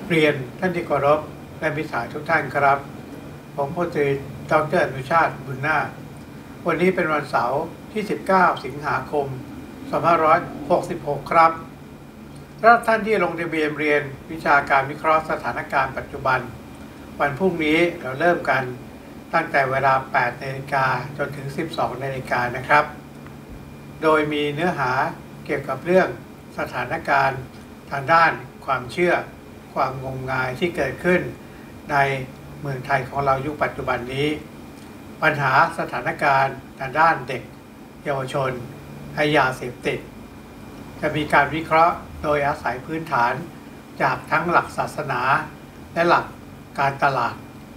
เรียนท่านที่เคารพและมิตรสหายทุกท่านครับผมพลตรีดร.อนุชาติบุญนาควันนี้เป็นวันเสาร์ที่ 19 สิงหาคม 2566 ครับรับท่านที่ลงทะเบียนเรียนวิชาการวิเคราะห์สถานการณ์ปัจจุบันวันพรุ่งนี้เราเริ่มกันตั้งแต่เวลา 8 นาฬิกาจนถึง 12 นาฬิกานะครับโดยมีเนื้อหาเกี่ยวกับเรื่องสถานการณ์ทางด้านความเชื่อความงมงายที่เกิดขึ้นในเมืองไทยของเรายุคปัจจุบันนี้ปัญหาสถานการณ์ทางด้านเด็กเยาวชนและยาเสพติดจะมีการวิเคราะห์โดยอาศัยพื้นฐานจากทั้งหลักศาสนาและหลักการตลาด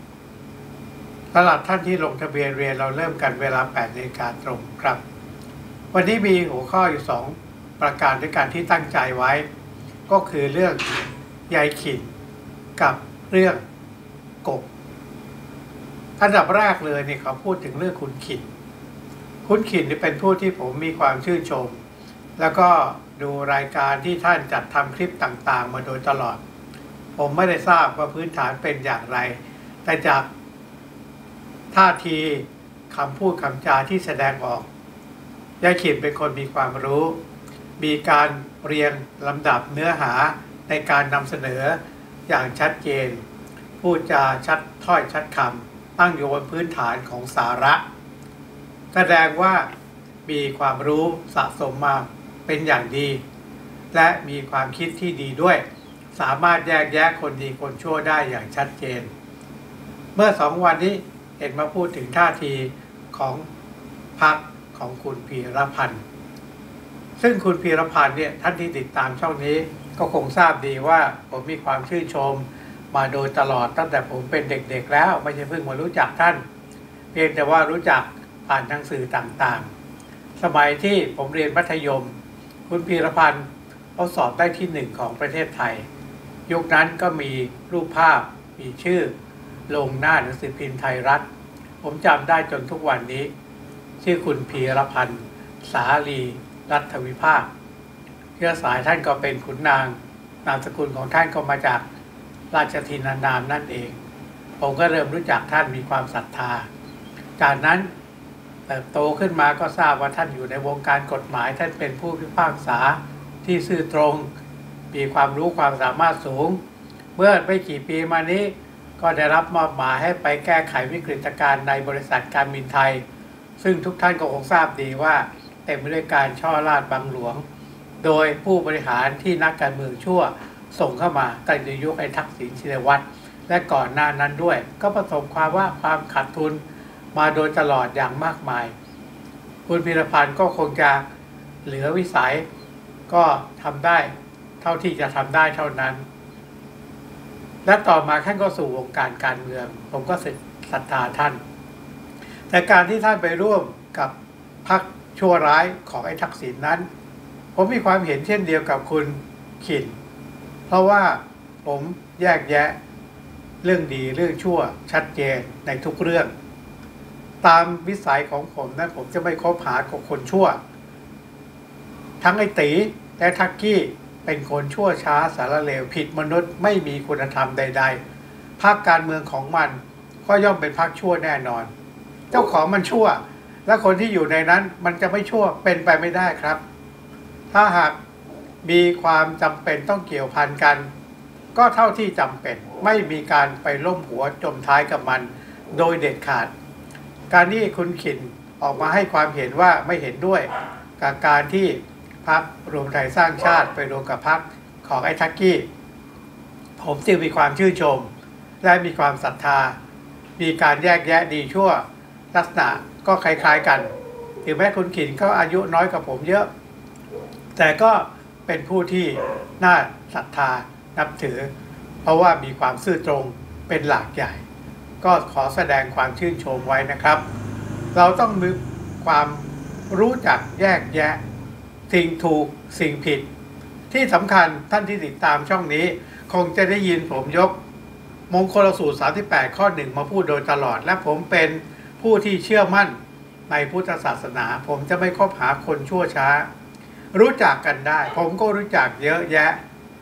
ท่านที่ลงทะเบียนเรียนเราเริ่มกันเวลา 8 นาฬิกาตรงครับวันนี้มีหัวข้ออยู่ 2 ประการด้วยกันที่ตั้งใจไว้ก็คือเรื่องยายขินกับเรื่องกบอันดับแรกเลยเนี่ยเขาพูดถึงเรื่องคุณขินนี่เป็นผู้ที่ผมมีความชื่นชมแล้วก็ดูรายการที่ท่านจัดทำคลิปต่างๆมาโดยตลอดผมไม่ได้ทราบว่าพื้นฐานเป็นอย่างไรแต่จากท่าทีคำพูดคำจาที่แสดงออกยายขินเป็นคนมีความรู้มีการเรียงลำดับเนื้อหาในการนำเสนออย่างชัดเจนพูดจาชัดถ้อยชัดคำตั้งอยู่บนพื้นฐานของสาระแสดงว่ามีความรู้สะสมมาเป็นอย่างดีและมีความคิดที่ดีด้วยสามารถแยกแยะคนดีคนชั่วได้อย่างชัดเจนเมื่อ2 วันนี้เห็นมาพูดถึงท่าทีของพรรคของคุณพีรพันธ์ซึ่งคุณพีรพันธ์เนี่ยท่านที่ติดตามช่องนี้ก็คงทราบดีว่าผมมีความชื่นชมมาโดยตลอดตั้งแต่ผมเป็นเด็กๆแล้วไม่ใช่เพิ่งมารู้จักท่านเพียงแต่ว่ารู้จักผ่านทางสื่อต่างๆสมัยที่ผมเรียนมัธยมคุณพีรพันธ์เขาสอบได้ที่ 1ของประเทศไทยยุคนั้นก็มีรูปภาพมีชื่อลงหน้าหนังสือพิมพ์ไทยรัฐผมจำได้จนทุกวันนี้ชื่อคุณพีรพันธ์สาลีรัฐวิภาคเชื้อสายท่านก็เป็นขุนนางนามสกุลของท่านก็มาจากราชทินานามนั่นเองผมก็เริ่มรู้จักท่านมีความศรัทธาจากนั้นเติบโตขึ้นมาก็ทราบว่าท่านอยู่ในวงการกฎหมายท่านเป็นผู้พิพากษาที่ซื่อตรงมีความรู้ความสามารถสูงเมื่อไม่กี่ปีมานี้ก็ได้รับมอบหมายให้ไปแก้ไขวิกฤตการณ์ในบริษัทการบินไทยซึ่งทุกท่านก็คงทราบดีว่าเต็มไปด้วยการช่อราดบังหลวงโดยผู้บริหารที่นักการเมืองชั่วส่งเข้ามาตั้งแต่ยุคไอ้ทักษิณชินวัตรและก่อนหน้านั้นด้วยก็ประสบความขาดทุนมาโดยตลอดอย่างมากมายคุณพีรพันธ์ก็คงจะเหลือวิสัยก็ทำได้เท่าที่จะทำได้เท่านั้นและต่อมาท่านก็สู่วงการการเมืองผมก็ศรัทธาท่านแต่การที่ท่านไปร่วมกับพรรคชั่วร้ายของไอ้ทักษิณนั้นผมมีความเห็นเช่นเดียวกับคุณขินเพราะว่าผมแยกแยะเรื่องดีเรื่องชั่วชัดเจนในทุกเรื่องตามวิสัยของผมนะผมจะไม่คบหากับคนชั่วทั้งไอ้ตีและทักกี้เป็นคนชั่วช้าสารเลวผิดมนุษย์ไม่มีคุณธรรมใดๆพรรคการเมืองของมันก็ย่อมเป็นพรรคชั่วแน่นอนเจ้าของมันชั่วและคนที่อยู่ในนั้นมันจะไม่ชั่วเป็นไปไม่ได้ครับถ้าหากมีความจำเป็นต้องเกี่ยวพันกันก็เท่าที่จำเป็นไม่มีการไปล้มหัวจมท้ายกับมันโดยเด็ดขาดการที่คุณขินออกมาให้ความเห็นว่าไม่เห็นด้วยกับการที่พรรครวมไทยสร้างชาติไปรวมกับพรรคของไอ้ทักกี้ผมจึงมีความชื่นชมและมีความศรัทธามีการแยกแยะดีชั่วลักษณะก็คล้ายๆกันถึงแม้คุณขินเขาอายุน้อยกว่าผมเยอะแต่ก็เป็นผู้ที่น่าศรัทธานับถือเพราะว่ามีความซื่อตรงเป็นหลักใหญ่ก็ขอแสดงความชื่นชมไว้นะครับเราต้องมีความรู้จักแยกแยะสิ่งถูกสิ่งผิดที่สำคัญท่านที่ติดตามช่องนี้คงจะได้ยินผมยกมงคลสูตร38ข้อ 1มาพูดโดยตลอดและผมเป็นผู้ที่เชื่อมั่นในพุทธศาสนาผมจะไม่คบหาคนชั่วช้ารู้จักกันได้ผมก็รู้จักเยอะแยะ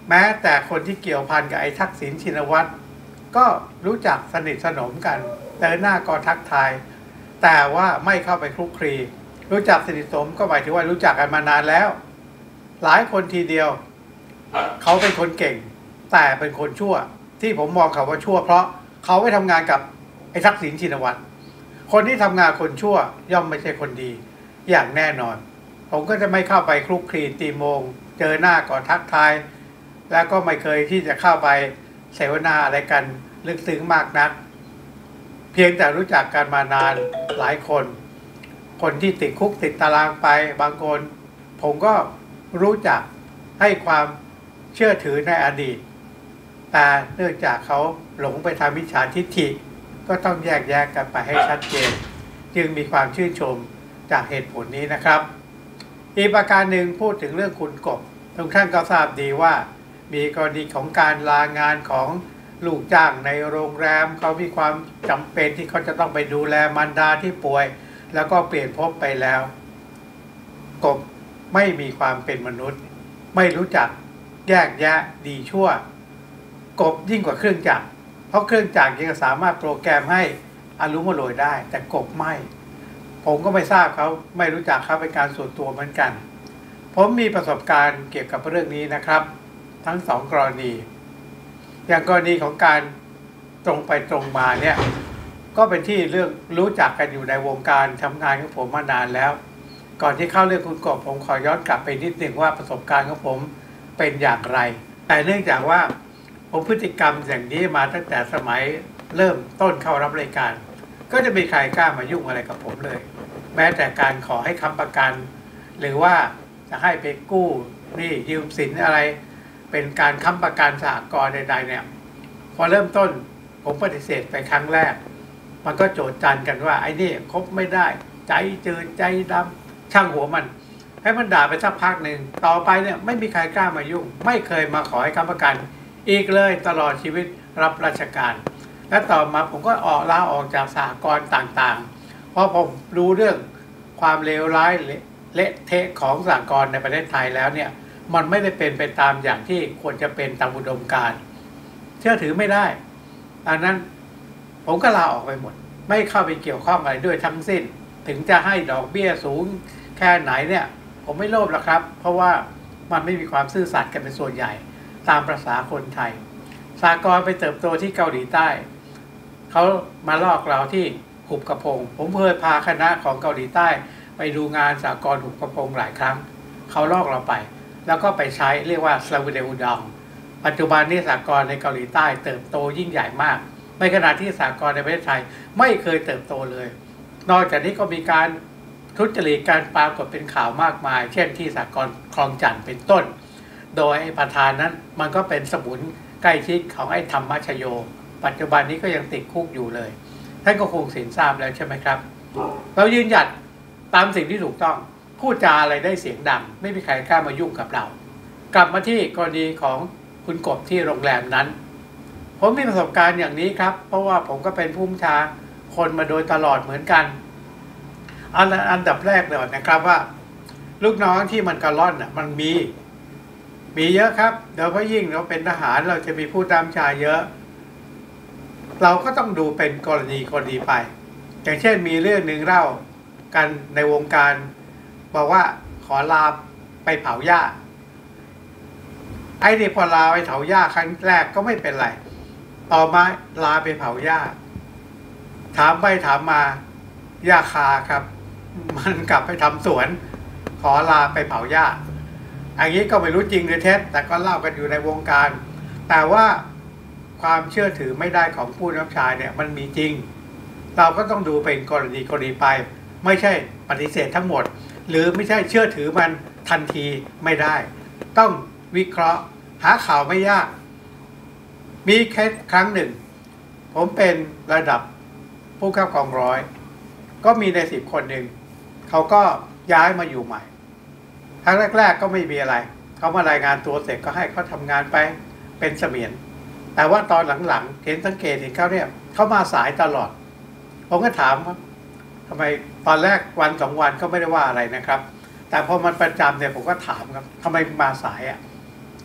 แม้แต่คนที่เกี่ยวพันกับไอ้ทักษิณชินวัตรก็รู้จักสนิทสนมกันเจอหน้าก็ทักทายแต่ว่าไม่เข้าไปคลุกคลีรู้จักสนิทสนมก็หมายถึงว่ารู้จักกันมานานแล้วหลายคนทีเดียวเขาเป็นคนเก่งแต่เป็นคนชั่วที่ผมมองเขาว่าชั่วเพราะเขาไปทำงานกับไอ้ทักษิณชินวัตรคนที่ทำงานคนชั่วย่อมไม่ใช่คนดีอย่างแน่นอนผมก็จะไม่เข้าไปคลุกคลีตีโมงเจอหน้าก็ทักทายแล้วก็ไม่เคยที่จะเข้าไปเสวนาอะไรกันลึกซึ้งมากนักเพียงแต่รู้จักกันมานานหลายคนคนที่ติดคุกติดตารางไปบางคนผมก็รู้จักให้ความเชื่อถือในอดีตแต่เนื่องจากเขาหลงไปทำมิจฉาทิฏฐิก็ต้องแยกแยะกันไปให้ชัดเจนจึงมีความชื่นชมจากเหตุผลนี้นะครับอีกประการหนึ่งพูดถึงเรื่องคุณกบทุกท่านก็ทราบดีว่ามีกรณีของการลางานของลูกจ้างในโรงแรมเขามีความจำเป็นที่เขาจะต้องไปดูแลมารดาที่ป่วยแล้วก็เปลี่ยนภพไปแล้วกบไม่มีความเป็นมนุษย์ไม่รู้จักแยกแยะดีชั่วกบยิ่งกว่าเครื่องจักรเพราะเครื่องจักรยังสามารถโปรแกรมให้อารมณ์โรยได้แต่กบไม่ผมก็ไม่ทราบเขาไม่รู้จักเขาเป็นการส่วนตัวเหมือนกันผมมีประสบการณ์เกี่ยวกับเรื่องนี้นะครับทั้งสองกรณีอย่างกรณีของการตรงไปตรงมาเนี่ยก็เป็นที่เรื่องรู้จักกันอยู่ในวงการทำงานของผมมานานแล้วก่อนที่เข้าเรื่องคุณกบผมขอย้อนกลับไปนิดหนึ่งว่าประสบการณ์ของผมเป็นอย่างไรแต่เนื่องจากว่าผมพฤติกรรมอย่างนี้มาตั้งแต่สมัยเริ่มต้นเข้ารับรายการก็จะมีใครกล้ามายุ่งอะไรกับผมเลยแม้แต่การขอให้ค้ำประกันหรือว่าจะให้ไปกู้หนี้ยืมสินอะไรเป็นการค้ำประกันสหกรณ์ใดๆเนี่ยพอเริ่มต้นผมปฏิเสธไปครั้งแรกมันก็โจทย์จันกันว่าไอ้นี่คบไม่ได้ใจจืดใจดำช่างหัวมันให้มันด่าไปสักพักหนึ่งต่อไปเนี่ยไม่มีใครกล้ามายุ่งไม่เคยมาขอให้ค้ำประกันอีกเลยตลอดชีวิตรับราชการและต่อมาผมก็ลาออกจากสหกรณ์ต่างๆเพราะผมรู้เรื่องความเลวร้ายเละเทะของสหกรณ์ในประเทศไทยแล้วเนี่ยมันไม่ได้เป็นไปตามอย่างที่ควรจะเป็นตามอุดมการณ์เชื่อถือไม่ได้ดังนั้นผมก็ลาออกไปหมดไม่เข้าไปเกี่ยวข้องอะไรด้วยทั้งสิ้นถึงจะให้ดอกเบี้ยสูงแค่ไหนเนี่ยผมไม่โลภหรอกครับเพราะว่ามันไม่มีความซื่อสัตย์กันเป็นส่วนใหญ่ตามประษาคนไทยสหกรณ์ไปเติบโตที่เกาหลีใต้เขามาลอกเราที่หุบกระพงผมเคยพาคณะของเกาหลีใต้ไปดูงานสหกรณ์หุบกระพงหลายครั้งเขาลอกเราไปแล้วก็ไปใช้เรียกว่าสลาวิเดอุดองปัจจุบันนี้สหกรณ์ในเกาหลีใต้เติบโตยิ่งใหญ่มากในขณะที่สหกรณ์ในประเทศไทยไม่เคยเติบโตเลยนอกจากนี้ก็มีการทุจริตการปรากฏเป็นข่าวมากมายเช่นที่สหกรณ์คลองจันทน์เป็นต้นโดยไอ้ประธานนั้นมันก็เป็นสมุนใกล้ชิดของไอ้ธรรมชโยปัจจุบันนี้ก็ยังติดคุกอยู่เลยท่านก็คงสินทราบแล้วใช่ไหมครับเรายืนหยัดตามสิ่งที่ถูกต้องพูดจาอะไรได้เสียงดังไม่มีใครกล้ามายุ่งกับเรากลับมาที่กรณีของคุณกบที่โรงแรมนั้นผมมีประสบการณ์อย่างนี้ครับเพราะว่าผมก็เป็นผู้บัญชาคนมาโดยตลอดเหมือนกันอันดับแรกเลยนะครับว่าลูกน้องที่มันกระล่อนอ่ะมันมีเยอะครับโดยเฉพาะยิ่งเราเป็นทหารเราจะมีผู้ตามชาเยอะเราก็ต้องดูเป็นกรณีไปอย่างเช่นมีเรื่องหนึ่งเล่ากันในวงการบอกว่าขอลาไปเผาหญ้าไอ้นี่พอลาไปเผาหญ้าครั้งแรกก็ไม่เป็นไรต่อมาลาไปเผาหญ้าถามไปถามมาหญ้าคาครับมันกลับไปทำสวนขอลาไปเผาหญ้าอันนี้ก็ไม่รู้จริงหรือเท็จแต่ก็เล่ากันอยู่ในวงการแต่ว่าความเชื่อถือไม่ได้ของผู้นำชาเนี่ยมันมีจริงเราก็ต้องดูเป็นกรณีไปไม่ใช่ปฏิเสธทั้งหมดหรือไม่ใช่เชื่อถือมันทันทีไม่ได้ต้องวิเคราะห์หาข่าวไม่ยากมีแค่ครั้งหนึ่งผมเป็นระดับผู้ข้ากองร้อยก็มีใน10 คนหนึ่งเขาก็ย้ายมาอยู่ใหม่ครั้งแรกๆก็ไม่มีอะไรเขามารายงานตัวเสร็จก็ให้เขาทำงานไปเป็นเสมียนแต่ว่าตอนหลังๆเห็นสังเกตเห็นเขาเนี่ยเขามาสายตลอดผมก็ถามว่าทำไมตอนแรกวัน2 วันก็ไม่ได้ว่าอะไรนะครับแต่พอมันประจำเนี่ยผมก็ถามครับทำไมมาสายอ่ะ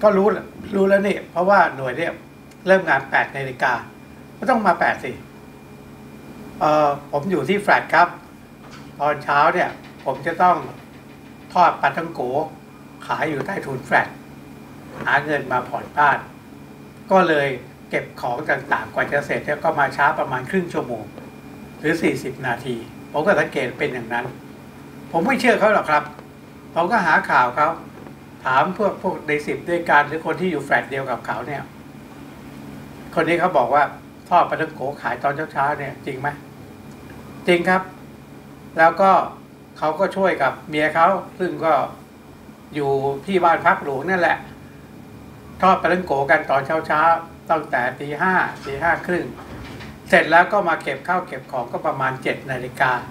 ก็รู้แล้วนี่เพราะว่าหน่วยเนี่ยเริ่มงาน8 นาฬิกาก็ต้องมา8สิผมอยู่ที่แฟลตครับตอนเช้าเนี่ยผมจะต้องทอดปลาท่องโกขายอยู่ใต้ถุนแฟลตหาเงินมาผ่อนบ้านก็เลยเก็บของต่างๆกว่าจะเสร็จแล้วก็มาช้าประมาณครึ่งชั่วโมงหรือ40 นาทีผมก็สังเกตเป็นอย่างนั้นผมไม่เชื่อเขาหรอกครับผมก็หาข่าวเขาถามพวกใน10ด้วยกันหรือคนที่อยู่แฟลตเดียวกับเขาเนี่ยคนนี้เขาบอกว่าทอดปลาท่องโกขายตอนเช้าๆเนี่ยจริงไหมจริงครับแล้วก็เขาก็ช่วยกับเมียเขาซึ่งก็อยู่ที่บ้านพักหลวงนั่นแหละทอดปลาท่องโกกันตอนเช้าตั้งแต่ตี 5 ตี 5 ครึ่งเสร็จแล้วก็มาเก็บข้าวเก็บของก็ประมาณ7 นาฬิกา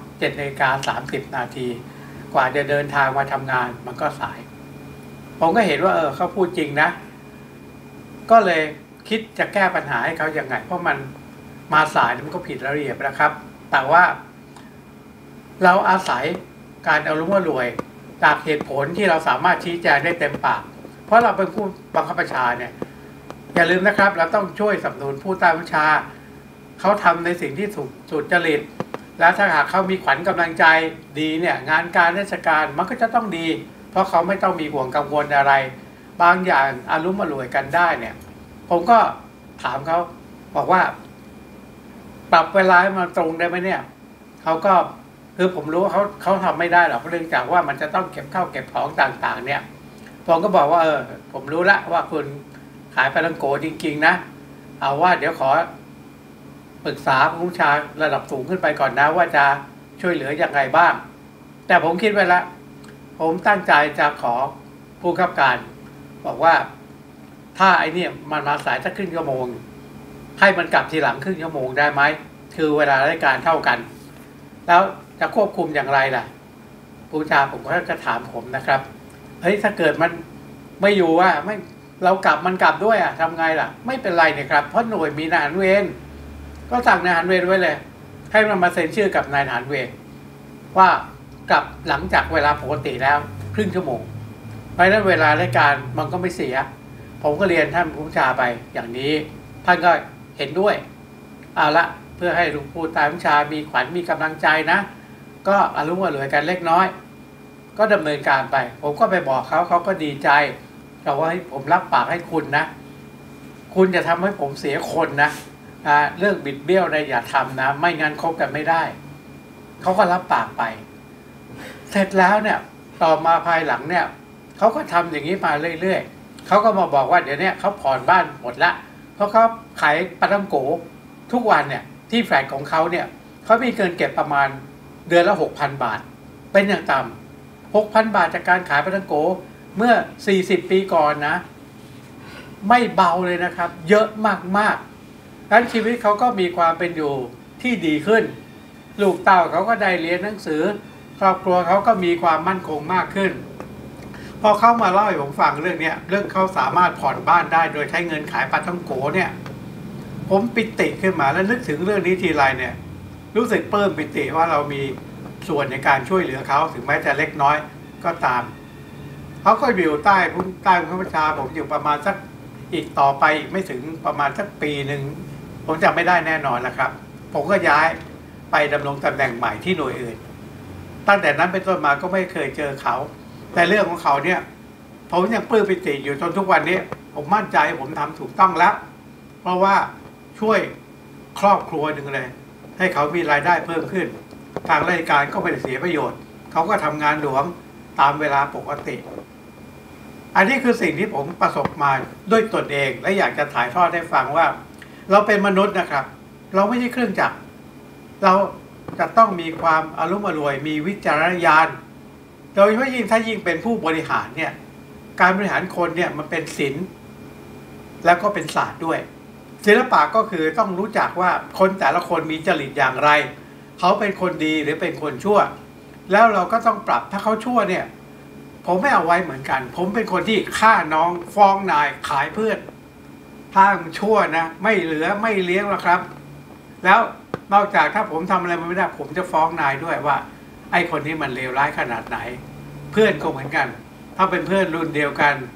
30 นาทีกว่าจะเดินทางมาทำงานมันก็สายผมก็เห็นว่าเขาพูดจริงนะก็เลยคิดจะแก้ปัญหาให้เขาอย่างไงเพราะมันมาสายมันก็ผิดระเบียบนะครับแต่ว่าเราอาศัยการเอารู้ว่ารวยจากเหตุผลที่เราสามารถชี้แจงได้เต็มปากเพราะเราเป็นผู้บังคับบัญชาเนี่ยอย่าลืมนะครับเราต้องช่วยสนับสนุนผู้ใต้บัญชาเขาทำในสิ่งที่ถูกสุจริตแล้วถ้าหากเขามีขวัญกำลังใจดีเนี่ยงานการราชการมันก็จะต้องดีเพราะเขาไม่ต้องมีห่วงกังวลอะไรบางอย่างอารุ่มอร่วยกันได้เนี่ยผมก็ถามเขาบอกว่าปรับเวลาให้มันตรงได้ไหมเนี่ยเขาก็คือผมรู้ว่าเขาทำไม่ได้หรอกเนื่องจากว่ามันจะต้องเก็บข้าวเก็บของต่างๆเนี่ยผมก็บอกว่าผมรู้ละว่าคุณขายปลาท่องโกจริงๆนะเอาว่าเดี๋ยวขอปรึกษาผู้บัญชาระดับสูงขึ้นไปก่อนนะว่าจะช่วยเหลืออย่างไรบ้างแต่ผมคิดไว้ละผมตั้งใจจะขอผู้ขับการบอกว่าถ้าไอ้นี่มันมาสายสักครึ่งชั่วโมงให้มันกลับทีหลังครึ่งชั่วโมงได้ไหมคือเวลาราชการเท่ากันแล้วจะควบคุมอย่างไรล่ะผู้บัญชาผมก็จะถามผมนะครับเฮ้ยถ้าเกิดมันไม่อยู่ว่าไม่เรากลับมันกลับด้วยทำไงล่ะไม่เป็นไรเนี่ยครับเพราะหน่วยมีนายทหารเวรก็สั่งนายทหารเวรไว้เลยให้มันมาเซ็นชื่อกับนายทหารเวรว่ากลับหลังจากเวลาปกติแล้วครึ่งชั่วโมงเพราะฉะนั้นเวลาราชการมันก็ไม่เสียผมก็เรียนท่านผู้บัญชาไปอย่างนี้ท่านก็เห็นด้วยเอาละเพื่อให้ผู้ใต้บัญชามีขวัญมีกำลังใจนะก็อารมณ์อร่วยกันเล็กน้อยก็ดำเนินการไปผมก็ไปบอกเขาก็ดีใจแต่ว่าผมรับปากให้คุณนะคุณจะทำให้ผมเสียคนนะเรื่องบิดเบี้ยวอะไรอย่าทำนะไม่งั้นคบกันไม่ได้เขาก็รับปากไปเสร็จแล้วเนี่ยต่อมาภายหลังเนี่ยเขาก็ทำอย่างนี้มาเรื่อยๆเขาก็มาบอกว่าเดี๋ยวนี้เขาผ่อนบ้านหมดละเพราะเขาขายปลาท่องโกทุกวันเนี่ยที่แฟลตของเขาเนี่ยเขามีเงินเก็บประมาณเดือนละ 6,000 บาทเป็นอย่างต่ำ 6,000 บาทจากการขายปลาท่องโกเมื่อ40 ปีก่อนนะไม่เบาเลยนะครับเยอะมากๆดังนั้นชีวิตเขาก็มีความเป็นอยู่ที่ดีขึ้นลูกเต้าเขาก็ได้เรียนหนังสือครอบครัวเขาก็มีความมั่นคงมากขึ้นพอเขามาเล่าให้ผมฟังเรื่องนี้เรื่องเขาสามารถผ่อนบ้านได้โดยใช้เงินขายปลาท่องโกเนี่ยผมปิติขึ้นมาแล้วนึกถึงเรื่องนี้ทีไรเนี่ยรู้สึกปลื้มปิติว่าเรามีส่วนในการช่วยเหลือเขาถึงแม้จะเล็กน้อยก็ตามเขาก็อยู่ใต้ผู้บัญชาผมอยู่ประมาณสักอีกต่อไปไม่ถึงประมาณสักปีหนึ่งผมจำไม่ได้แน่นอนนะครับผมก็ย้ายไปดำรงตำแหน่งใหม่ที่หน่วยอื่นตั้งแต่นั้นเป็นต้นมาก็ไม่เคยเจอเขาแต่เรื่องของเขาเนี่ยผมยังปลื้มปิติอยู่จนทุกวันนี้ผมมั่นใจผมทำถูกต้องแล้วเพราะว่าช่วยครอบครัวหนึ่งเลยให้เขามีรายได้เพิ่มขึ้นทางราชการก็ไม่ได้เสียประโยชน์เขาก็ทำงานหลวงตามเวลาปกติอันนี้คือสิ่งที่ผมประสบมาด้วยตนเองและอยากจะถ่ายทอดให้ฟังว่าเราเป็นมนุษย์นะครับเราไม่ใช่เครื่องจักรเราจะต้องมีความอารมณ์อร่วยมีวิจารณญาณโดยเฉพาะยิ่งถ้ายิ่งเป็นผู้บริหารเนี่ยการบริหารคนเนี่ยมันเป็นศิลป์แล้วก็เป็นศาสตร์ด้วยศิลปะก็คือต้องรู้จักว่าคนแต่ละคนมีจริตอย่างไรเขาเป็นคนดีหรือเป็นคนชั่วแล้วเราก็ต้องปรับถ้าเขาชั่วเนี่ยผมไม่เอาไว้เหมือนกันผมเป็นคนที่ฆ่าน้องฟ้องนายขายเพื่อนถ้าชั่วนะไม่เหลือไม่เลี้ยงหรอกครับแล้วนอกจากถ้าผมทำอะไรไม่ได้ผมจะฟ้องนายด้วยว่าไอ้คนนี้มันเลวร้ายขนาดไหนเพื่อนก็เหมือนกันถ้าเป็นเพื่อนรุ่นเดียวกัน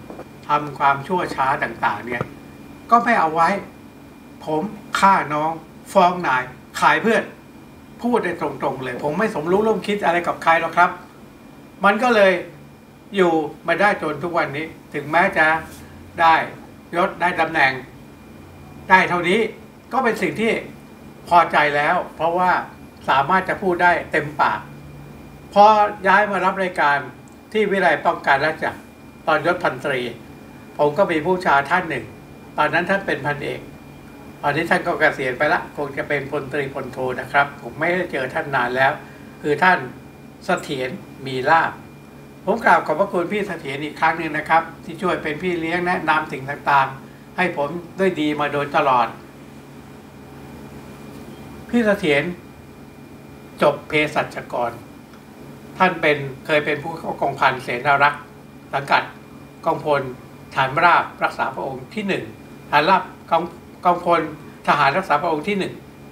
ทำความชั่วช้าต่างๆเนี่ยก็ไม่เอาไว้ผมฆ่าน้องฟ้องนายขายเพื่อนพูดได้ตรงๆเลยผมไม่สมรู้ร่วมคิดอะไรกับใครหรอกครับมันก็เลยอยู่มาได้จนทุกวันนี้ถึงแม้จะได้ยศได้ตำแหน่งได้เท่านี้ก็เป็นสิ่งที่พอใจแล้วเพราะว่าสามารถจะพูดได้เต็มปากพอย้ายมารับรายการที่วิทยาลัยป้องกันราชจักรตอนยศพันตรีผมก็มีผู้ชาท่านหนึ่งตอนนั้นท่านเป็นพันเอกตอนนี้ท่านก็เกษียณไปละคงจะเป็นพลตรีพลโทนะครับผมไม่ได้เจอท่านนานแล้วคือท่านเสถียรมีลาภผมกราบขอบพระคุณพี่เสถียรอีกครั้งหนึ่งนะครับที่ช่วยเป็นพี่เลี้ยงแนะนำสิ่งต่างๆให้ผมด้วยดีมาโดยตลอดพี่เสถียรจบเภสัชกรท่านเคยเป็นผู้เข้ากองพันเสนารักษ์สังกัดกองพลฐานราบรักษาพระองค์ที่1ฐานราบกองพลทหารรักษาพระองค์ที่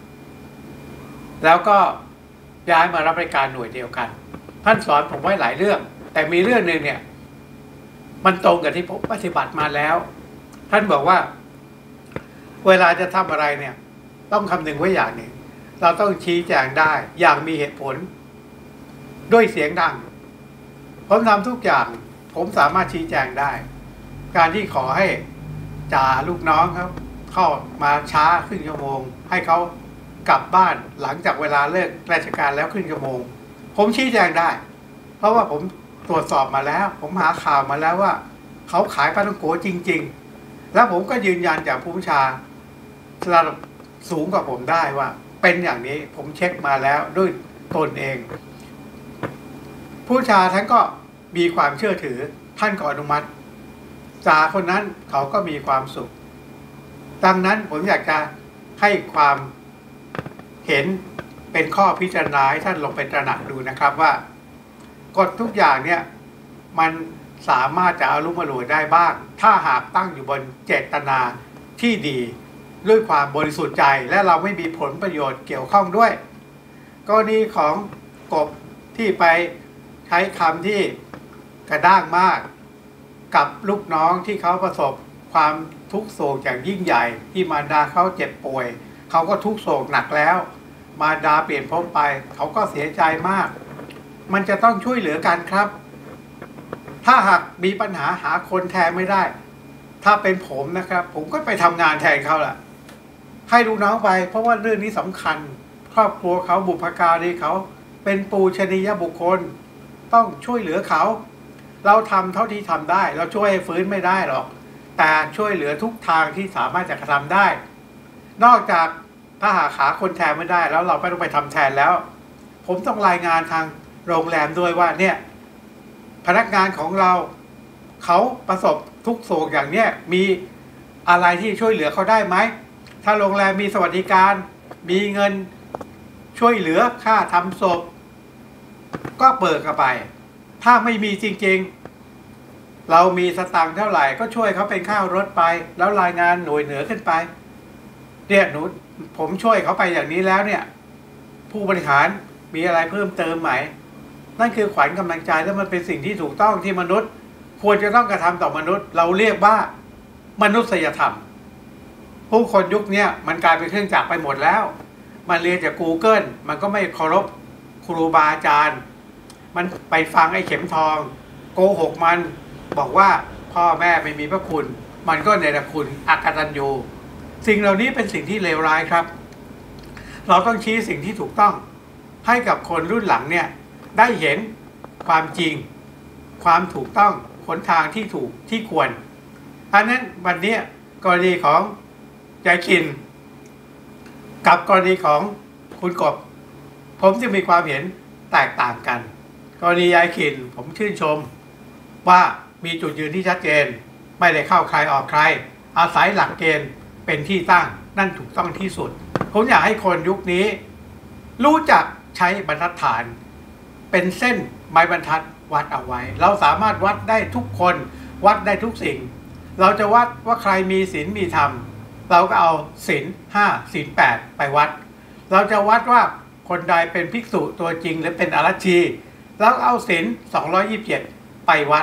1แล้วก็ย้ายมารับราชการหน่วยเดียวกันท่านสอนผมไว้หลายเรื่องแต่มีเรื่องหนึ่งเนี่ยมันตรงกับที่ผมปฏิบัติมาแล้วท่านบอกว่าเวลาจะทำอะไรเนี่ยต้องคำนึงไว้อย่างหนึ่งเราต้องชี้แจงได้อย่างมีเหตุผลด้วยเสียงดังผมทำทุกอย่างผมสามารถชี้แจงได้การที่ขอให้จ่าลูกน้องครับเข้ามาช้าครึ่งชั่วโมงให้เขากลับบ้านหลังจากเวลาเลิกราชการแล้วครึ่งชั่วโมงผมชี้แจงได้เพราะว่าผมตรวจสอบมาแล้วผมหาข่าวมาแล้วว่าเขาขายปลาท่องโกจริงๆแล้วผมก็ยืนยันจากผู้บัญชาระดับสูงกว่าผมได้ว่าเป็นอย่างนี้ผมเช็คมาแล้วด้วยตนเองผู้บัญชาท่านก็มีความเชื่อถือท่านก็อนุมัติจ่าคนนั้นเขาก็มีความสุขดังนั้นผมอยากจะให้ความเห็นเป็นข้อพิจารณาให้ท่านลงไปตระหนักดูนะครับว่ากฎทุกอย่างเนี่ยมันสามารถจะอารุ่มอร่วยได้บ้างถ้าหากตั้งอยู่บนเจตนาที่ดีด้วยความบริสุทธิ์ใจและเราไม่มีผลประโยชน์เกี่ยวข้องด้วยกรณีของกบที่ไปใช้คำที่กระด้างมากกับลูกน้องที่เขาประสบความทุกข์โศกอย่างยิ่งใหญ่ที่มารดาเขาเจ็บป่วยเขาก็ทุกข์โศกหนักแล้วมารดาเปลี่ยนภพไปเขาก็เสียใจมากมันจะต้องช่วยเหลือกันครับถ้าหากมีปัญหาหาคนแทนไม่ได้ถ้าเป็นผมนะครับผมก็ไปทำงานแทนเขาแหละให้ลูกน้องไปเพราะว่าเรื่องนี้สำคัญครอบครัวเขาบุพการีเขาเป็นปูชนียบุคคลต้องช่วยเหลือเขาเราทำเท่าที่ทำได้เราช่วยฟื้นไม่ได้หรอกแต่ช่วยเหลือทุกทางที่สามารถจะกระทำได้นอกจากถ้าหาคนแทนไม่ได้แล้วเราไม่ต้องไปทำแทนแล้วผมต้องรายงานทางโรงแรมด้วยว่าเนี่ยพนักงานของเราเขาประสบทุกโศกอย่างเนี้ยมีอะไรที่ช่วยเหลือเขาได้ไหมถ้าโรงแรมมีสวัสดิการมีเงินช่วยเหลือค่าทำศพก็เปิดเข้าไปถ้าไม่มีจริงๆเรามีสตางค์เท่าไหร่ก็ช่วยเขาเป็นค่ารถไปแล้วรายงานหน่วยเหนือขึ้นไปเนี่ยหนูผมช่วยเขาไปอย่างนี้แล้วเนี่ยผู้บริหารมีอะไรเพิ่มเติมไหมนั่นคือขวัญกำลังใจและมันเป็นสิ่งที่ถูกต้องที่มนุษย์ควรจะต้องกระทำต่อมนุษย์เราเรียกว่ามนุษยธรรมผู้คนยุคนี้มันกลายเป็นเครื่องจักรไปหมดแล้วมันเรียนจาก Google มันก็ไม่เคารพครูบาอาจารย์มันไปฟังไอ้เข็มทองโกหกมันบอกว่าพ่อแม่ไม่มีพระคุณมันก็เนรคุณอกตัญญูสิ่งเหล่านี้เป็นสิ่งที่เลวร้ายครับเราต้องชี้สิ่งที่ถูกต้องให้กับคนรุ่นหลังเนี่ยได้เห็นความจริงความถูกต้องหนทางที่ถูกที่ควรอันนั้นวันนี้กรณีของยายขินกับกรณีของคุณกบผมจะมีความเห็นแตกต่างกันกรณียายขินผมชื่นชมว่ามีจุดยืนที่ชัดเจนไม่ได้เข้าใครออกใครอาศัยหลักเกณฑ์เป็นที่ตั้งนั่นถูกต้องที่สุดผมอยากให้คนยุคนี้รู้จักใช้บรรทัดฐานเป็นเส้นไม้บรรทัดวัดเอาไว้เราสามารถวัดได้ทุกคนวัดได้ทุกสิ่งเราจะวัดว่าใครมีศีลมีธรรมเราก็เอาศีล5ศีล8ไปวัดเราจะวัดว่าคนใดเป็นภิกษุตัวจริงหรือเป็นอรชีแล้วเอาศีล227ไปวัด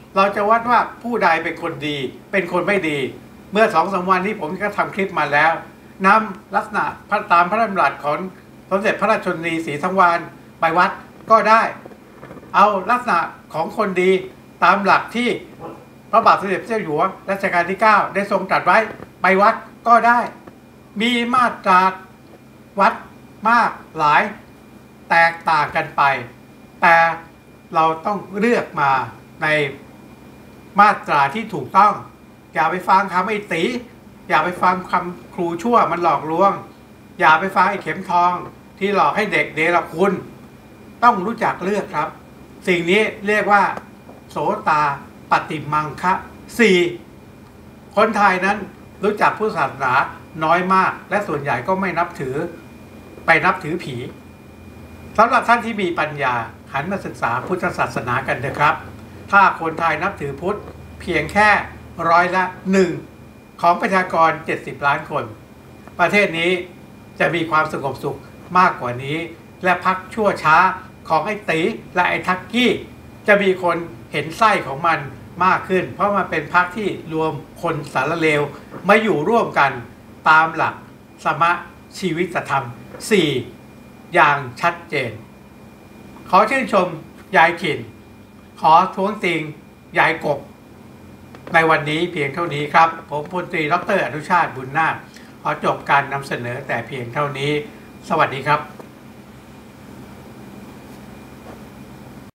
เราจะวัดว่าผู้ใดเป็นคนดีเป็นคนไม่ดีเมื่อ2-3 วันนี้ผมก็ทำคลิปมาแล้วนำลักษณะตามพระราชดำรัสของสมเด็จพระราชชนนีศรีสังวาลไปวัดก็ได้เอาลักษณะของคนดีตามหลักที่พระบาทสมเด็จพระเจ้าอยู่หัวรัชกาลที่9ได้ทรงตรัสไว้ไปวัดก็ได้มีมาตราวัดมากหลายแตกต่างกันไปแต่เราต้องเลือกมาในมาตราที่ถูกต้องอย่าไปฟังคำไอ้ตีอย่าไปฟังคำครูชั่วมันหลอกลวงอย่าไปฟังไอ้เข็มทองที่หลอกให้เด็กเดรัจฉานต้องรู้จักเลือกครับสิ่งนี้เรียกว่าโสตาปฏิมังคะ4คนไทยนั้นรู้จักพุทธศาสนาน้อยมากและส่วนใหญ่ก็ไม่นับถือไปนับถือผีสำหรับท่านที่มีปัญญาหันมาศึกษาพุทธศาสนากันเถอะครับถ้าคนไทยนับถือพุทธเพียงแค่1%ของประชากร70 ล้านคนประเทศนี้จะมีความสงบสุขมากกว่านี้และพรรคชั่วช้าของไอ้ตีและไอ้ทักกี้จะมีคนเห็นไส้ของมันมากขึ้นเพราะมันเป็นพรรคที่รวมคนสารเลวมาอยู่ร่วมกันตามหลักสมชีวิตธรรม4อย่างชัดเจนขอชื่นชมยายขินขอท้วงติงยายกบในวันนี้เพียงเท่านี้ครับผมพลตรีดร.อนุชาติบุญนาคขอจบการนำเสนอแต่เพียงเท่านี้สวัสดีครับ